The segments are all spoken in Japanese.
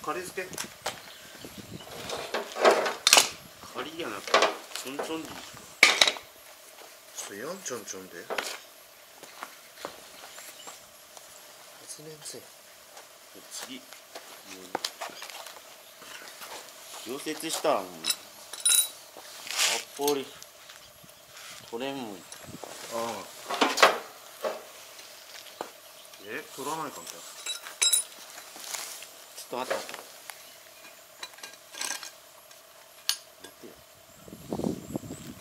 仮付け仮やなくてちょんちょんでいい。 やんちょんちょんで発電せえ。 次溶接したらもうあっぽり取れんもん。 ああ取らないかんか。 ちょっと待って待って待ってよ。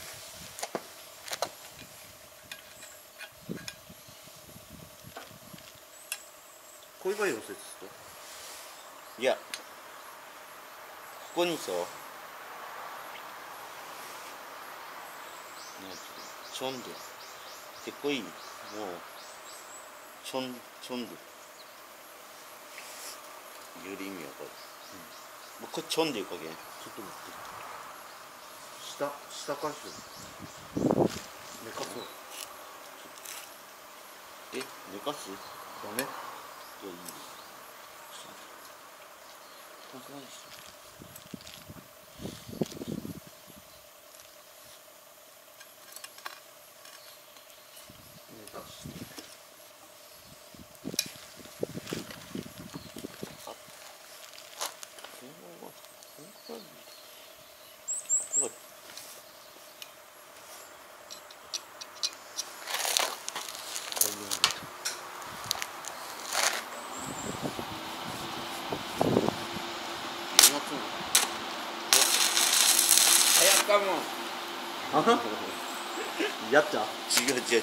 これが溶接といやここにさなんていうのちょんで結構いいもうちょんちょんで言う意味わかる。もうこれちょんでいくかけん。 ちょっと待って。下かしら寝かそう。 え寝かすダメ。 いやいいです。なんかないですよ。 寝かしてあ電話は本当にあこれ早かもん。 やっちゃ違う違う違う違う。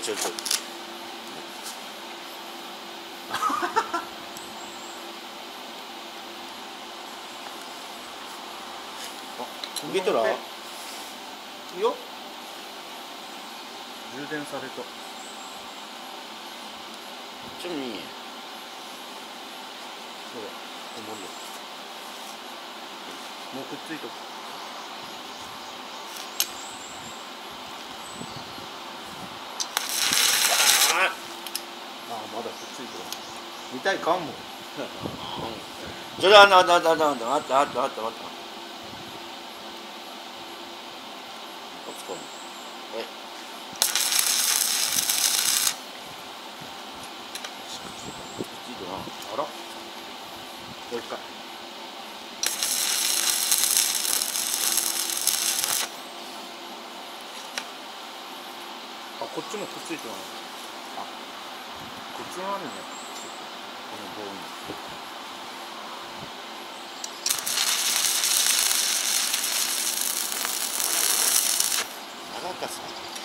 焦げとらいいよ。充電された。 ちょっと見えそれ思うよ。もうくっついとく。 ああまだくっついてる。見たいかんもん。 それはあったあったあったあったあったあったあったあった。 あらもう一回。あこっちもくっついてない。あこっちもあるね。この棒に長かさ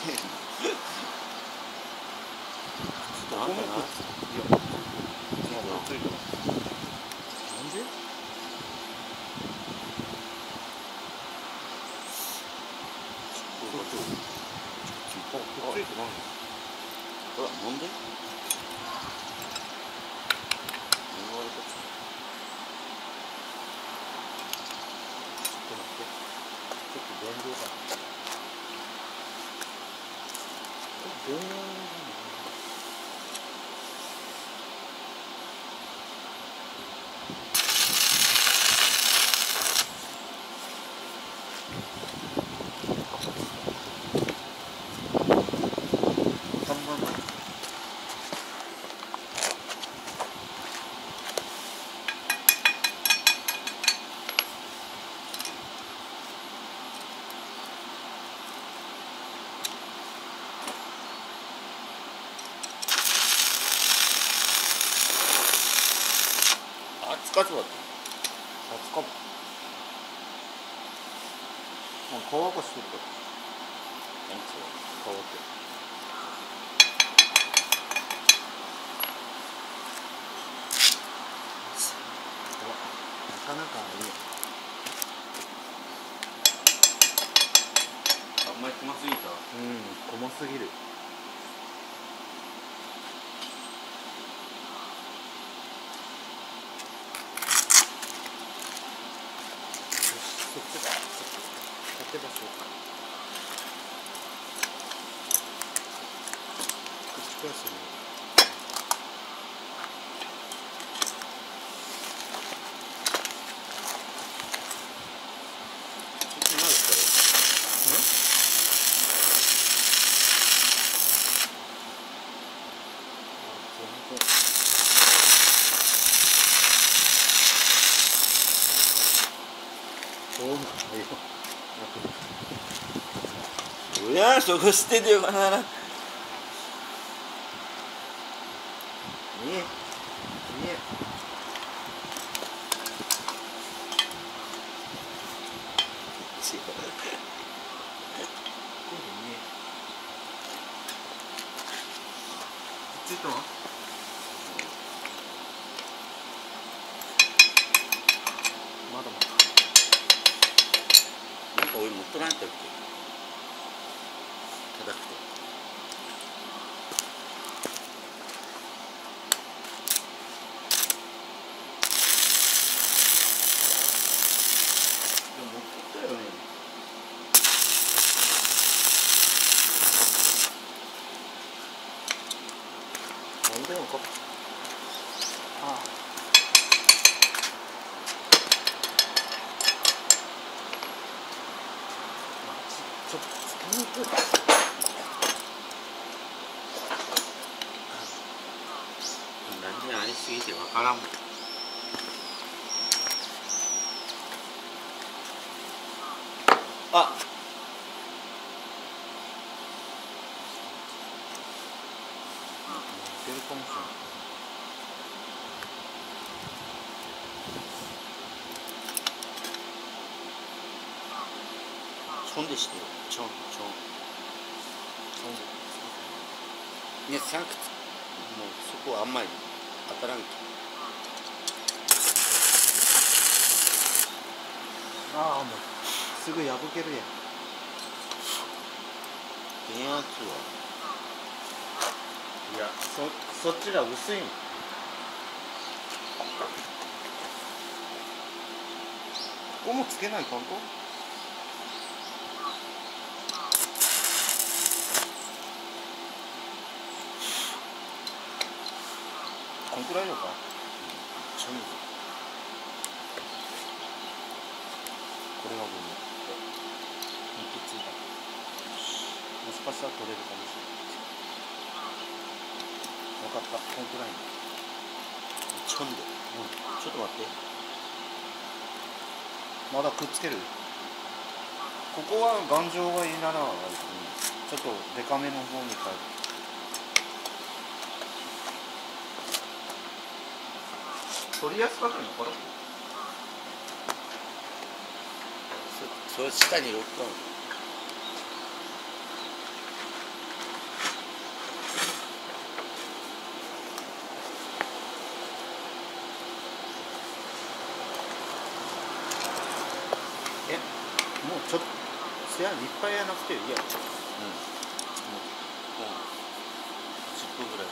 ここもくっついてる。いやくっついてる。なんでこっちくっついてない。 ほらなんで言われた。 ちょっと待って。ちょっと電動かな。電動看板ない。 あ使ってもらった。 あつかも。乾かしとるから。 何それ乾け。なかなかいいよ。 あんまり細すぎた。 細すぎる。そっちだ。立て場所。口からする。 いいよ。 うやそこ捨ててよかなら。ねえ。ねえ。違う。 ついたの？まだまだ。 なんか俺持っとらんやったっけ？叩くと。でも持ってったよね。 なんでよか。ああ。ちょっとつかみくい。 何でありすぎてわからんもん。あ。 出るかもしれない。 ちょんでしてよ。ちょんちょん。ね、サンクツ。もうそこはあんまり当たらんけ。 ああ、もうすぐ破けるやん。 電圧は。 いや、そっちが薄いん。ここもつけないかんと。こんくらいよか。 ちょんで。 これがもうくっついた。もしかしたら取れるかもしれない。分かった、こんくらいに。 ちょんで。ちょっと待って。 まだくっつける。ここは頑丈がいいなら、ちょっとデカめの方に変える。取りやすかったのかな。 それ下にロックある。 もうちょっとせやいっぱいやなくていいや。 もう10分ぐらい。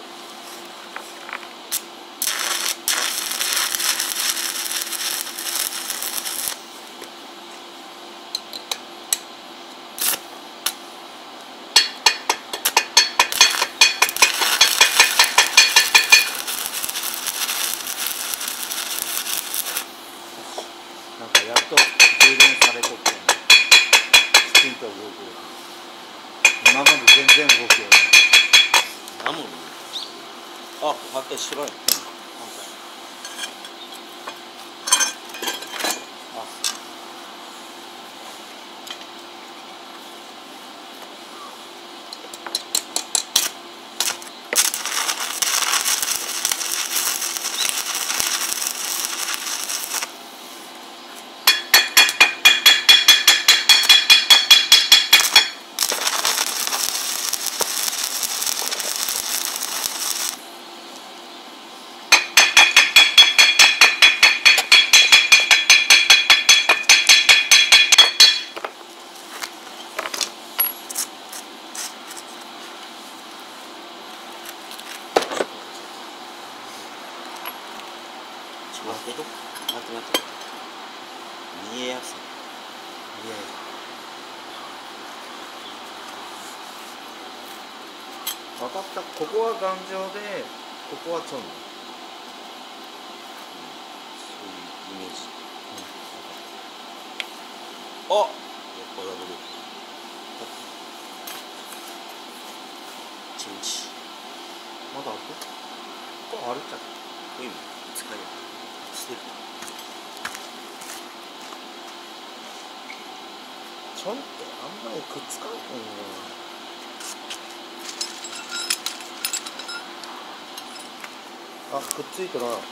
なんかやっと充電されとって、きちんと動く。今まで全然動くよね。 なもんね。あ、発見白い。待って。見えやすい。 分かった。ここは頑丈で、ここはちょん。 そういうイメージ。あ、やっぱダブル。チェンジ。 まだある？これあるっちゃう。 こういうの使える。捨てる。 ちょんってあんまりくっつかんねんね。あ、くっついたな。動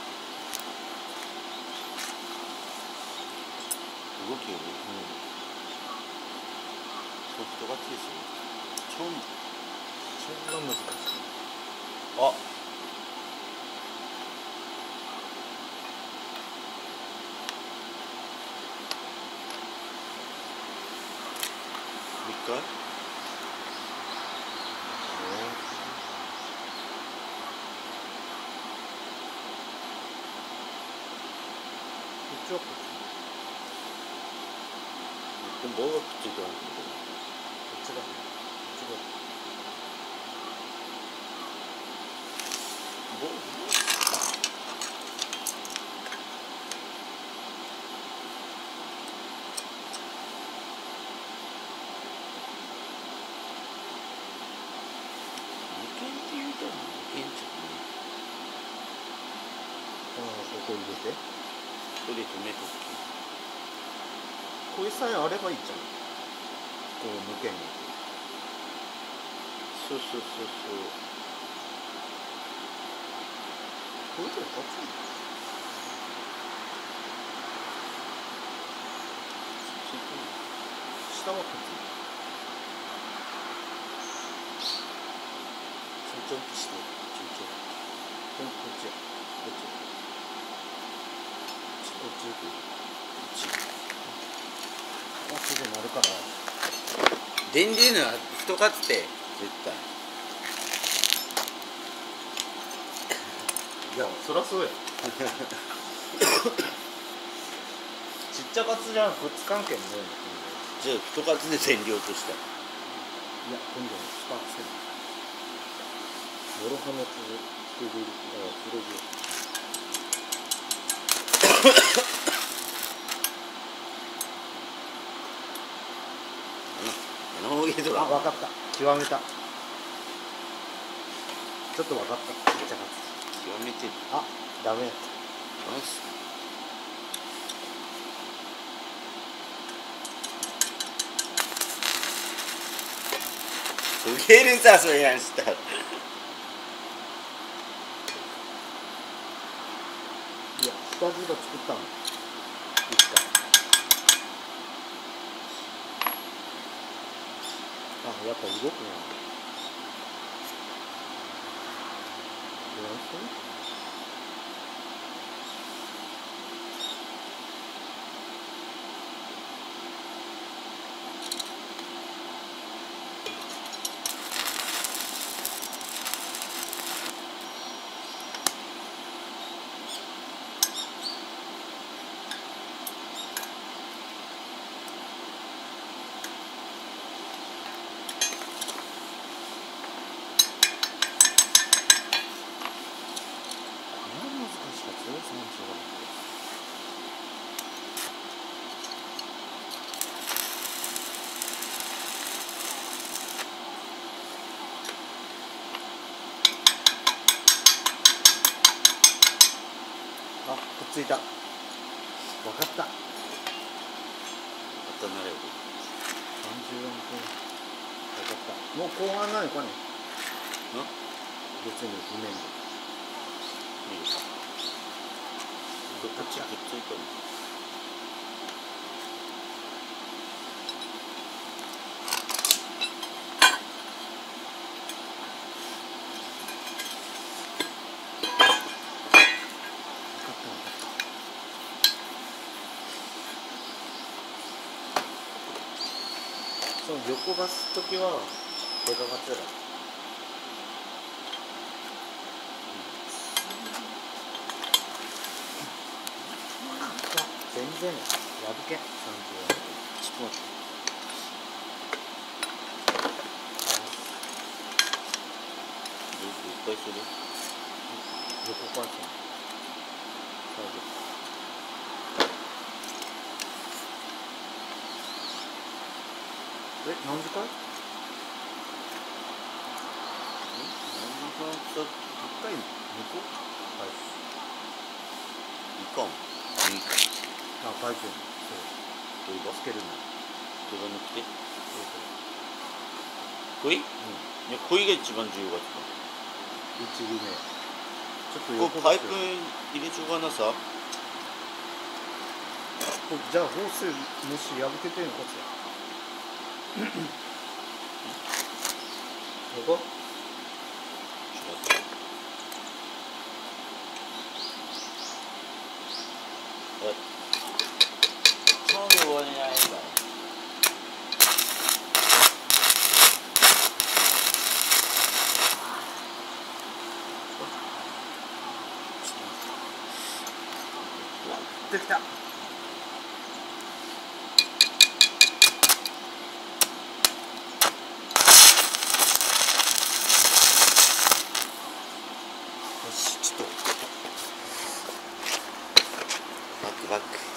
きより、ソフトがついする。ちょんが難しい。あ、一回。こっちはこっち。でも棒がくっついてないんだけど。こっちだね。こっちだ。棒。ここ入れて、これで止めとく。こういうさえあればいいじゃん。こう抜けんの。そう。これでこっち。下はこっち。ちょんとして、こっち。こっち行く。あ、すぐなるから。 電流のは太かつて絶対。 いや、そりゃそうや。ちっちゃかつじゃん、くっつかんけんね。 じゃあ太かつで電流落とした。 いや、今度は下せる。諸刃のつくぐり、つるぐ。あ、わかった。極めた。ちょっとわかった。ちっちゃかつ。 極めてる。 あ、ダメやった。 ナイス。すげえるさ、それやんしたら。 いや、下地が作ったの。いつか。あ、やっぱ動くな。どうして？あ、くっついた。わかった。 またなれば。 34分。わかった。もう後半ないかね。別に不面で。 見るか。こっちくっついたの。 その横バスときはでかかったら。全然破け。34分。 ちょっと待って。いっぱいする。 横からさ。最後。何時間？一回抜こう。はい。 いかん。 あ、書いてるの。そう。つけるの。 手羽抜きで濃い？いや濃いが一番重要だと 1尾目ちょっと思う。 横こうパイプ入れちょがなさ。 じゃあホース虫破けてんのかつやここ超で終わりないから。 できた。 よし、ちょっとバックバック。